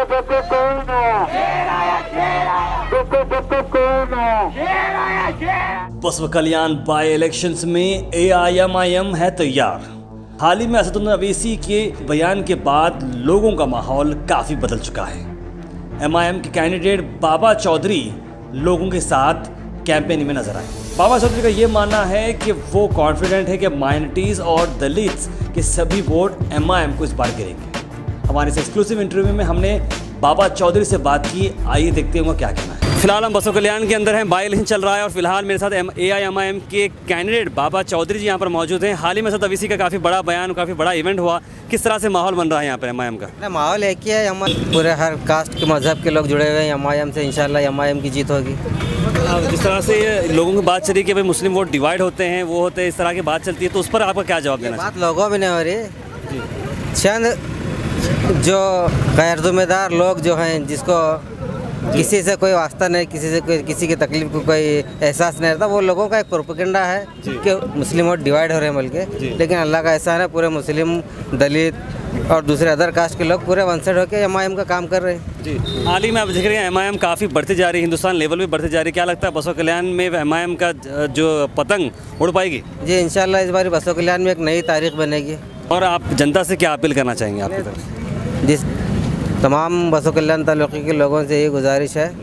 Basava Kalyan by elections में AIMIM है तैयार। हाल ही में असदुद्दीन अवैसी के बयान के बाद लोगों का माहौल काफ़ी बदल चुका है। MIM के कैंडिडेट बाबा चौधरी लोगों के साथ कैंपेनिंग में नजर आए। बाबा चौधरी का ये मानना है कि वो कॉन्फिडेंट है कि माइनॉरिटीज़ और दलित्स के सभी वोट MIM को इस बार गिरेंगे। हमारे इस एक्सक्लूसिव इंटरव्यू में हमने बाबा चौधरी से बात की। आइए देखते हैं उनका क्या कहना है। फिलहाल हम बसव कल्याण के अंदर हैं, बाई इलेक्शन चल रहा है और फिलहाल मेरे साथ AIMIM के कैंडिडेट बाबा चौधरी जी यहाँ पर मौजूद हैं। हाल ही में असद अवैसी का काफ़ी बड़ा बयान, काफ़ी बड़ा इवेंट हुआ। किस तरह से माहौल बन रहा है यहाँ पर MIM का? माहौल एक ही है, पूरे हर कास्ट के मजहब के लोग जुड़े हुए हैं MIM से। इंशाल्लाह MIM की जीत होगी। जिस तरह से लोगों की बात चली कि भाई मुस्लिम वोट डिवाइड होते हैं, वो होते हैं, इस तरह की बात चलती है, तो उस पर आपका क्या जवाब देना? बात लोगों में नहीं हो रही। चंद जो गैर जिम्मेदार लोग जो हैं, जिसको किसी से कोई वास्ता नहीं, किसी से कोई किसी की तकलीफ को कोई एहसास नहीं रहता, वो लोगों का एक प्रोपेगेंडा है कि मुस्लिम वोट डिवाइड हो रहे हैं बल्कि। लेकिन अल्लाह का एहसान है, पूरे मुस्लिम, दलित और दूसरे अदर कास्ट के लोग पूरे वन साइड होकर MIM का काम कर रहे हैं। जी, हाल ही में आप देख रहे हैं MIM काफ़ी बढ़ती जा रही है, हिंदुस्तान लेवल पे बढ़ती जा रही है। क्या लगता है बसव कल्याण में MIM का जो पतंग उड़ पाएगी? जी इंशाल्लाह इस बार बसव कल्याण में एक नई तारीख बनेगी। और आप जनता से क्या अपील करना चाहेंगे आपकी तरफ? जिस तमाम बसव कल्याण तालुके के लोगों से ये गुजारिश है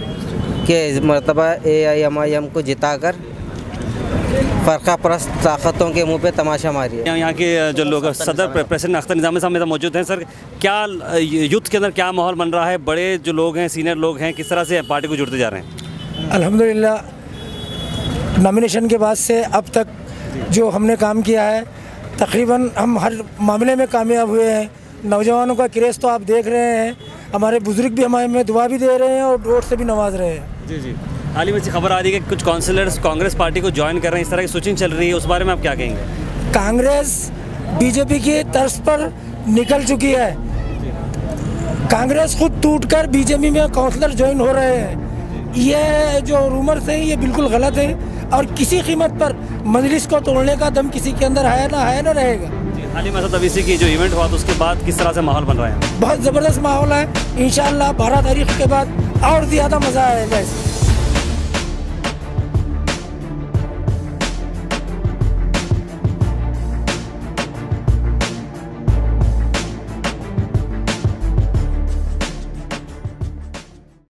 कि इस मरतबा AIMIM को जिताकर फ़र्क़ा परस्त ताकतों के मुंह पे तमाशा मारिए। यहाँ के जो लोग सदर प्रेसिडेंट अख्तर निज़ामी साहब मौजूद हैं। सर, क्या यूथ के अंदर क्या माहौल बन रहा है? बड़े जो लोग हैं, सीनियर लोग हैं, किस तरह से पार्टी को जुड़ते जा रहे हैं? अल्हम्दुलिल्लाह नॉमिनेशन के बाद से अब तक जो हमने काम किया है, तकरीबन हम हर मामले में कामयाब हुए हैं। नौजवानों का क्रेज़ तो आप देख रहे हैं, हमारे बुजुर्ग भी हमें दुआ भी दे रहे हैं और वोट से भी नवाज रहे हैं। जी जी, हाल ही में खबर आ रही है कि कुछ काउंसिलर्स कांग्रेस पार्टी को ज्वाइन कर रहे हैं, इस तरह की स्विचिंग चल रही है, उस बारे में आप क्या कहेंगे? कांग्रेस BJP की तर्ज पर निकल चुकी है। कांग्रेस खुद टूटकर BJP में काउंसलर ज्वाइन हो रहे हैं। ये जो रूमर्स हैं ये बिल्कुल गलत है और किसी कीमत पर मजलिस को तोड़ने का दम किसी के अंदर है ना रहेगा। हाल ही में असद अवैसी की जो इवेंट हुआ तो उसके बाद किस तरह से माहौल बन रहा है? बहुत ज़बरदस्त माहौल है। इंशाअल्लाह 12 तारीख के बाद और ज़्यादा मज़ा आएगा।